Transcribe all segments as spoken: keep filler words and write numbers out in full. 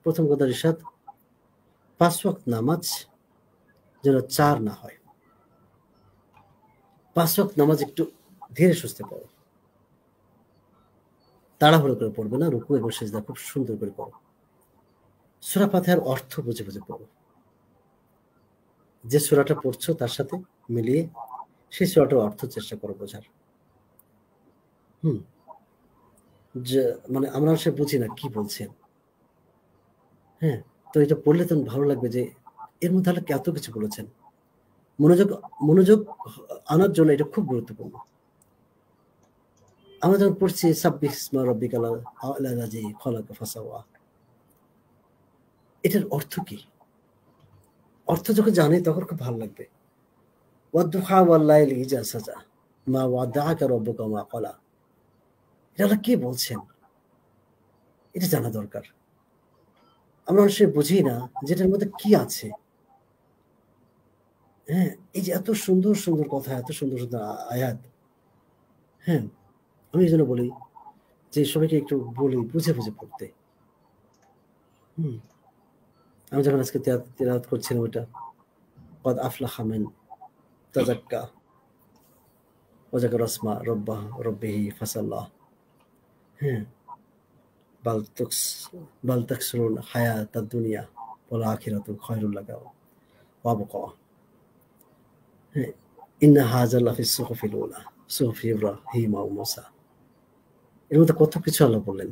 প্রথম কথা রিশাদ, পাঁচ ওয়াক্ত নামাজ যেন চার না হয়। পাঁচ ওয়াক্ত নামাজ একটু ধীরে সুস্থে পড়ো, তাড়াহুড়ো করে পড়বে না। রুকু এবং সিজদা খুব সুন্দর করে পড়ো। সূরা ফাতিহার অর্থ বুঝে বুঝে পড়ো। যে সূরাটা পড়ছো তার সাথে মিলিয়ে সেই সূরাটার অর্থ চেষ্টা করো বোঝার। হুম যে মানে আমরা সে বুঝি না কি বলছেন। হ্যাঁ, তো এটা পড়লে তো ভালো লাগবে যে এর মধ্যে আল্লাহ এত কিছু বলেছেন। মনোযোগ মনোযোগ আনার জন্য এটা খুব গুরুত্বপূর্ণ। আমরা যখন পড়ছি সাব্বিহ ইসমা রাব্বিকাল আ'লা লাযী খালাকা ফাসাওয়া, এটার অর্থ কি? অর্থ যখন জানি তখন খুব ভালো লাগবে। ওয়াদ-দুহা ওয়াল-লাইলি ইযা সাজা মা ওয়াদ্দাআকা রাব্বুকা ওয়া মা ক্বালা। এটা আল্লাহ কি বলছেন? এটা জানা দরকার। আমরা অনেক সময় বুঝি না যে এটার মধ্যে কি আছে। হ্যাঁ, এই যে এত সুন্দর, সুন্দর কথা, এত সুন্দর, সুন্দর আ আয়াত। হ্যাঁ, আমি এজন্য বলি যে সবাইকে একটু বলি বুঝে, বুঝে পড়তে। হুম। আমি যখন আজকে তিয়া তিলাওয়াত করছিলাম ওটা, ক্বাদ আফলাহা মান তাযাক্কা ওয়া যাকারা ইসমা রাব্বাহ রাব্বিহি ফাসাল্লা। হ্যাঁ, বাল তুকস বাল তাকসিরুল হায়াতাদ দুনিয়া ওয়াল আখিরাতু খায়রুল লাকা ওয়া আবকা। হ্যাঁ, ইন্না হাযা লাফিস সুহুফিল উলা সুহুফি ইব্রাহিম ওয়া মূসা। এর মধ্যে কত কিছু আল্লাহ বললেন।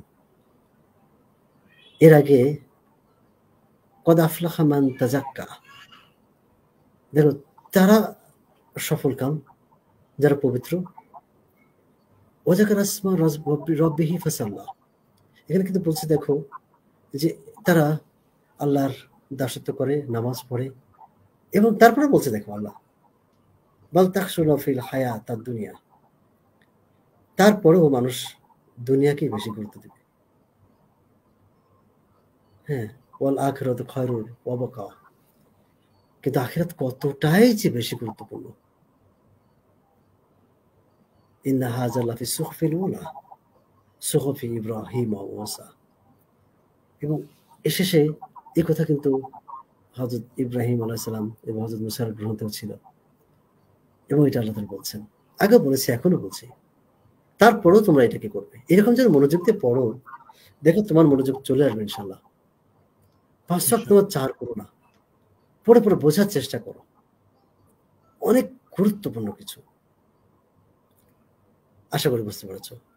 এর আগে ক্বাদ আফলাহা মান তাযাক্কা। দেখো তারা সফলকাম যারা পবিত্র। ওয়া যাকারা ইসমা রাজ রব্বি রব্বিহি ফাসাল্লা। এখানে কিন্তু বলছে দেখো যে তারা আল্লাহর দাসত্ব করে, নামাজ পড়ে এবং তারপরে বলছে দেখো আল্লাহ বাল তাকসুরুনা ফিল হায়াতাদ দুনিয়া। তারপরেও মানুষ দুনিয়াকেই বেশি গুরুত্ব দেবে। হ্যাঁ, ওয়াল আখিরাতু খায়রুন ওয়া আবকা। কিন্তু আখিরাত কতটাই যে বেশি গুরুত্বপূর্ণ। ইন্না হাযা লাফি সুহুফিল উলা সুহুফি ইব্রাহিম ওয়া মূসা। এবং এ শেষে এই কথা কিন্তু হযরত ইব্রাহিম আলাইহিস সালাম এবং হযরত মূসার গ্রন্থেও ছিল। এবং এটা আল্লাহ তাআলা বলছেন। আগেও বলেছি, এখনো বলছি। তারপরেও তোমরা এটাকে করবে। এরকম যেন মনোযোগ দিয়ে পড়ো, দেখো তোমার মনোযোগ চলে আসবে ইনশাআল্লাহ। পাঁচ ওয়াক্ত নামাজ চার করো না। পড়ে, পড়ে বোঝার চেষ্টা করো। অনেক গুরুত্বপূর্ণ কিছু। আশা করি বুঝতে পেরেছ।